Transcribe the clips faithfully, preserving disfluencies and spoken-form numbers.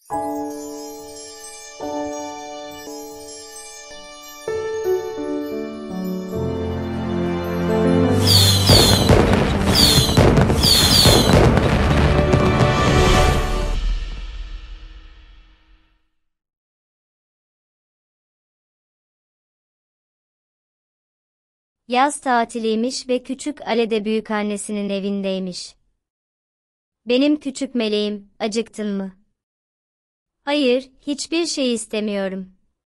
Yaz tatiliymiş ve küçük Ale de büyükannesinin evindeymiş. Benim küçük meleğim, acıktın mı? Hayır, hiçbir şey istemiyorum.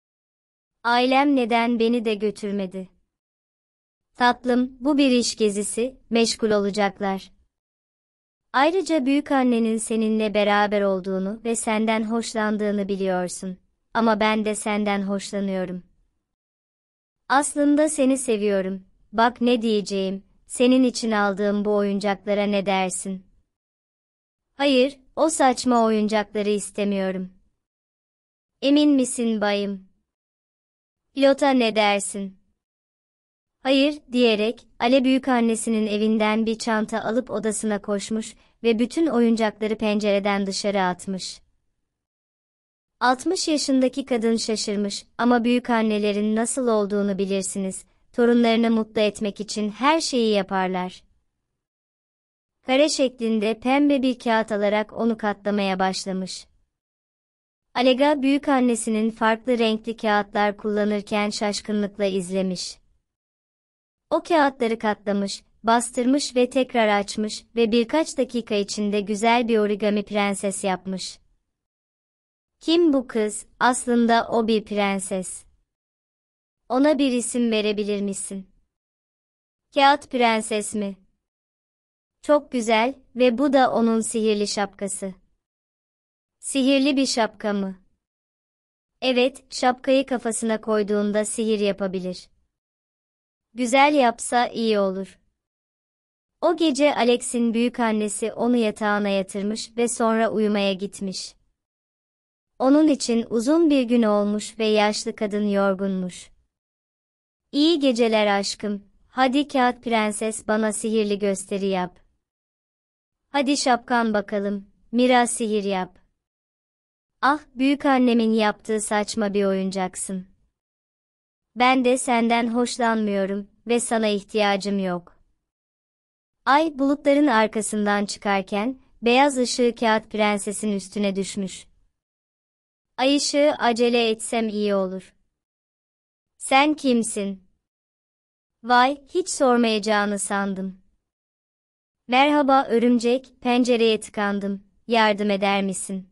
Ailem neden beni de götürmedi? Tatlım, bu bir iş gezisi, meşgul olacaklar. Ayrıca büyükannenin seninle beraber olduğunu ve senden hoşlandığını biliyorsun. Ama ben de senden hoşlanıyorum. Aslında seni seviyorum. Bak ne diyeceğim, senin için aldığım bu oyuncaklara ne dersin? Hayır, o saçma oyuncakları istemiyorum. Emin misin bayım? Pilota ne dersin? Hayır, diyerek, Ale büyükannesinin evinden bir çanta alıp odasına koşmuş ve bütün oyuncakları pencereden dışarı atmış. altmış yaşındaki kadın şaşırmış ama büyükannelerin nasıl olduğunu bilirsiniz, torunlarını mutlu etmek için her şeyi yaparlar. Kare şeklinde pembe bir kağıt alarak onu katlamaya başlamış. Alega büyükannesinin farklı renkli kağıtlar kullanırken şaşkınlıkla izlemiş. O kağıtları katlamış, bastırmış ve tekrar açmış ve birkaç dakika içinde güzel bir origami prenses yapmış. Kim bu kız? Aslında o bir prenses. Ona bir isim verebilir misin? Kağıt prenses mi? Çok güzel ve bu da onun sihirli şapkası. Sihirli bir şapka mı? Evet, şapkayı kafasına koyduğunda sihir yapabilir. Güzel yapsa iyi olur. O gece Alex'in büyükannesi onu yatağına yatırmış ve sonra uyumaya gitmiş. Onun için uzun bir gün olmuş ve yaşlı kadın yorgunmuş. İyi geceler aşkım, hadi kağıt prenses bana sihirli gösteri yap. Hadi şapkan bakalım, Mira sihir yap. Ah, büyükannemin yaptığı saçma bir oyuncaksın. Ben de senden hoşlanmıyorum ve sana ihtiyacım yok. Ay bulutların arkasından çıkarken, beyaz ışığı kağıt prensesin üstüne düşmüş. Ay ışığı acele etsem iyi olur. Sen kimsin? Vay, hiç sormayacağını sandım. Merhaba örümcek, pencereye tıkandım, yardım eder misin?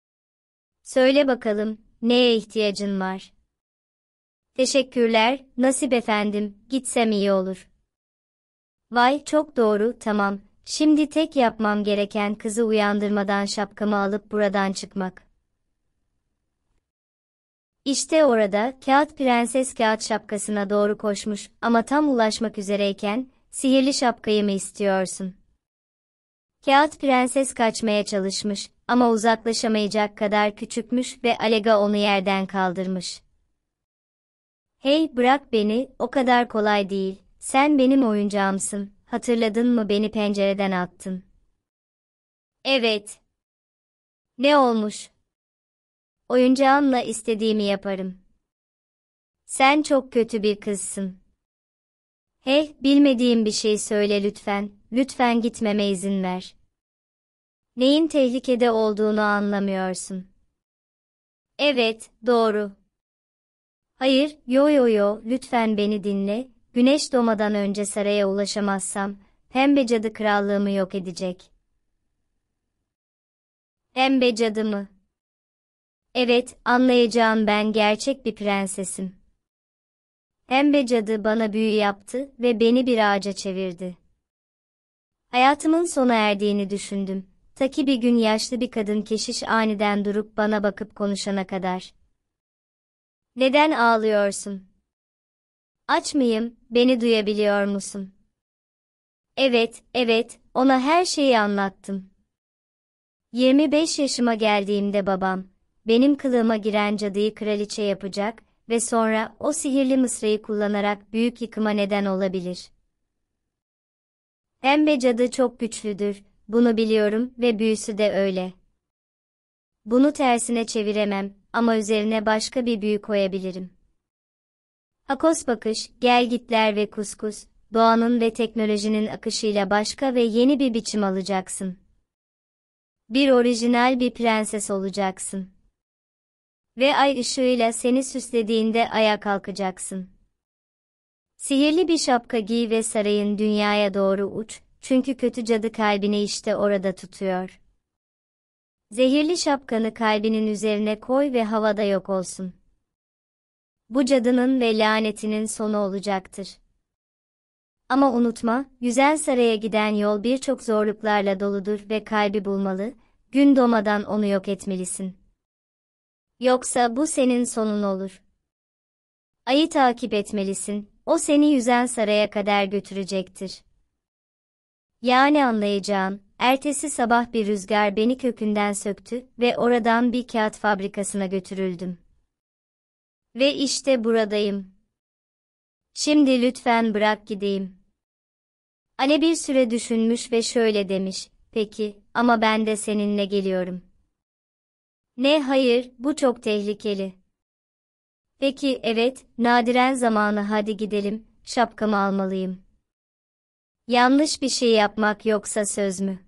Söyle bakalım, neye ihtiyacın var? Teşekkürler, Nasip efendim, gitsem iyi olur. Vay, çok doğru, tamam. Şimdi tek yapmam gereken kızı uyandırmadan şapkamı alıp buradan çıkmak. İşte orada, kağıt prenses kağıt şapkasına doğru koşmuş ama tam ulaşmak üzereyken, sihirli şapkayı mı istiyorsun? Kağıt prenses kaçmaya çalışmış ama uzaklaşamayacak kadar küçükmüş ve Alega onu yerden kaldırmış. Hey, bırak beni, o kadar kolay değil, sen benim oyuncağımsın, hatırladın mı beni pencereden attın? Evet. Ne olmuş? Oyuncağımla istediğimi yaparım. Sen çok kötü bir kızsın. Hey, bilmediğim bir şey söyle lütfen, lütfen gitmeme izin ver. Neyin tehlikede olduğunu anlamıyorsun. Evet, doğru. Hayır, yo yo yo, lütfen beni dinle, güneş doğmadan önce saraya ulaşamazsam, Pembe Cadı krallığımı yok edecek. Pembe Cadı mı? Evet, anlayacağın ben gerçek bir prensesim. Pembe Cadı bana büyü yaptı ve beni bir ağaca çevirdi. Hayatımın sona erdiğini düşündüm. Ta ki bir gün yaşlı bir kadın keşiş aniden durup bana bakıp konuşana kadar. Neden ağlıyorsun? Aç mıyım, beni duyabiliyor musun? Evet, evet, ona her şeyi anlattım. yirmi beş yaşıma geldiğimde babam, benim kılığıma giren cadıyı kraliçe yapacak ve sonra o sihirli mısrayı kullanarak büyük yıkıma neden olabilir. Pembe cadı çok güçlüdür, bunu biliyorum ve büyüsü de öyle. Bunu tersine çeviremem ama üzerine başka bir büyü koyabilirim. Akos bakış, gelgitler ve kuskus, doğanın ve teknolojinin akışıyla başka ve yeni bir biçim alacaksın. Bir orijinal bir prenses olacaksın. Ve ay ışığıyla seni süslediğinde ayağa kalkacaksın. Sihirli bir şapka giy ve sarayın dünyaya doğru uç, çünkü kötü cadı kalbini işte orada tutuyor. Zehirli şapkanı kalbinin üzerine koy ve havada yok olsun. Bu cadının ve lanetinin sonu olacaktır. Ama unutma, güzel saraya giden yol birçok zorluklarla doludur ve kalbi bulmalı, gün doğmadan onu yok etmelisin. Yoksa bu senin sonun olur. Ayı takip etmelisin, o seni yüzen saraya kadar götürecektir. Yani anlayacağın, ertesi sabah bir rüzgar beni kökünden söktü ve oradan bir kağıt fabrikasına götürüldüm. Ve işte buradayım. Şimdi lütfen bırak gideyim. Ale bir süre düşünmüş ve şöyle demiş, peki, ama ben de seninle geliyorum. Ne, hayır, bu çok tehlikeli. Peki, evet, nadiren zamanı, hadi gidelim, şapkamı almalıyım. Yanlış bir şey yapmak yoksa söz mü?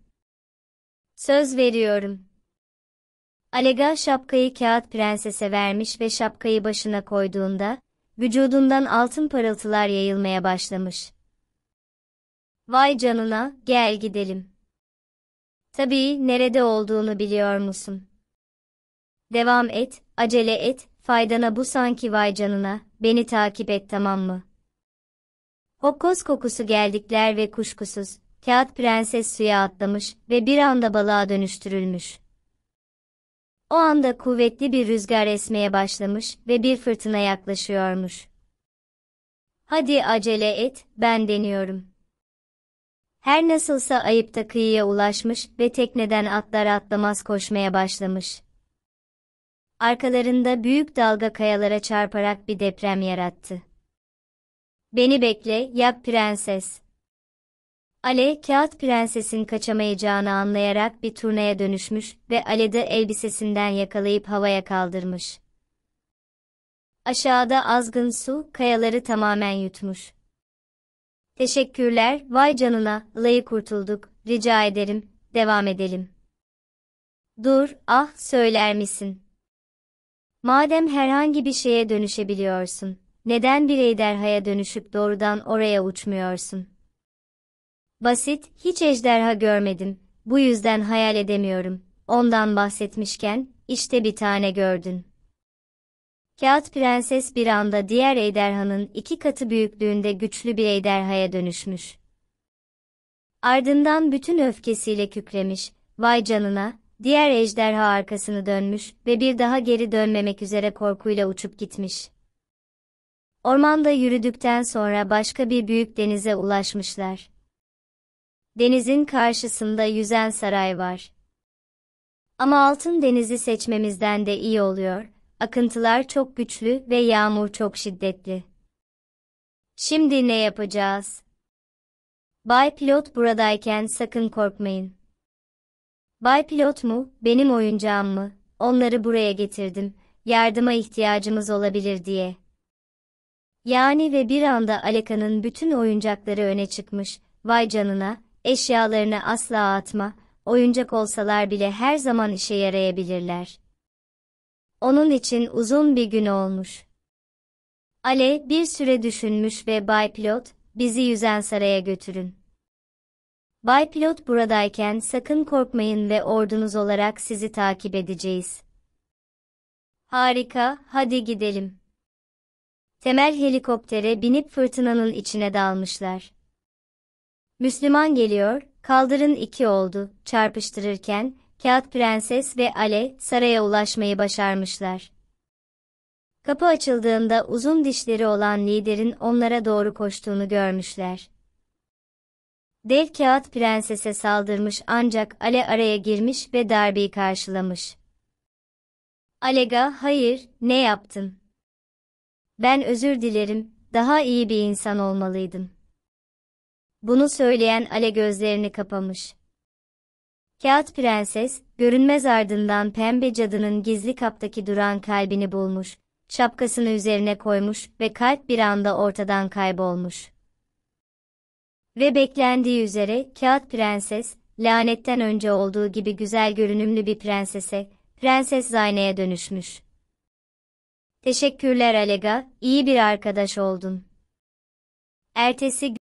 Söz veriyorum. Alega şapkayı kağıt prensese vermiş ve şapkayı başına koyduğunda, vücudundan altın parıltılar yayılmaya başlamış. Vay canına, gel gidelim. Tabii, nerede olduğunu biliyor musun? Devam et, acele et, faydana bu sanki, vay canına, beni takip et, tamam mı? Hokkos kokusu geldikler ve kuşkusuz, kağıt prenses suya atlamış ve bir anda balığa dönüştürülmüş. O anda kuvvetli bir rüzgar esmeye başlamış ve bir fırtına yaklaşıyormuş. Hadi acele et, ben deniyorum. Her nasılsa ayıp da kıyıya ulaşmış ve tekneden atlar atlamaz koşmaya başlamış. Arkalarında büyük dalga kayalara çarparak bir deprem yarattı. Beni bekle, yak prenses. Ale, kağıt prensesin kaçamayacağını anlayarak bir turnaya dönüşmüş ve Ale de elbisesinden yakalayıp havaya kaldırmış. Aşağıda azgın su, kayaları tamamen yutmuş. Teşekkürler, vay canına, Ale'yi kurtulduk, rica ederim, devam edelim. Dur, ah, söyler misin? Madem herhangi bir şeye dönüşebiliyorsun, neden bir ejderhaya dönüşüp doğrudan oraya uçmuyorsun? Basit, hiç ejderha görmedim, bu yüzden hayal edemiyorum. Ondan bahsetmişken, işte bir tane gördün. Kağıt prenses bir anda diğer ejderhanın iki katı büyüklüğünde güçlü bir ejderhaya dönüşmüş. Ardından bütün öfkesiyle kükremiş, vay canına, diğer ejderha arkasını dönmüş ve bir daha geri dönmemek üzere korkuyla uçup gitmiş. Ormanda yürüdükten sonra başka bir büyük denize ulaşmışlar. Denizin karşısında yüzen saray var. Ama altın denizi seçmemizden de iyi oluyor, akıntılar çok güçlü ve yağmur çok şiddetli. Şimdi ne yapacağız? Bay Pilot buradayken sakın korkmayın. Bay Pilot mu, benim oyuncağım mı? Onları buraya getirdim, yardıma ihtiyacımız olabilir diye. Yani ve bir anda Aleka'nın bütün oyuncakları öne çıkmış, vay canına, eşyalarını asla atma, oyuncak olsalar bile her zaman işe yarayabilirler. Onun için uzun bir gün olmuş. Ale bir süre düşünmüş ve Bay Pilot, bizi yüzen saraya götürün. Bay Pilot buradayken sakın korkmayın ve ordunuz olarak sizi takip edeceğiz. Harika, hadi gidelim. Temel helikoptere binip fırtınanın içine dalmışlar. Müslüman geliyor, kaldırın iki oldu, çarpıştırırken, Kağıt Prenses ve Ale, saraya ulaşmayı başarmışlar. Kapı açıldığında uzun dişleri olan liderin onlara doğru koştuğunu görmüşler. Dev Kağıt Prenses'e saldırmış ancak Ale araya girmiş ve darbeyi karşılamış. Alega, hayır, ne yaptın? Ben özür dilerim, daha iyi bir insan olmalıydım. Bunu söyleyen Ale gözlerini kapamış. Kağıt Prenses, Görünmez ardından pembe cadının gizli kaptaki duran kalbini bulmuş, şapkasını üzerine koymuş ve kalp bir anda ortadan kaybolmuş. Ve beklendiği üzere Kağıt Prenses, lanetten önce olduğu gibi güzel görünümlü bir prensese, Prenses Zayne'ye dönüşmüş. Teşekkürler Alega, iyi bir arkadaş oldun. Ertesi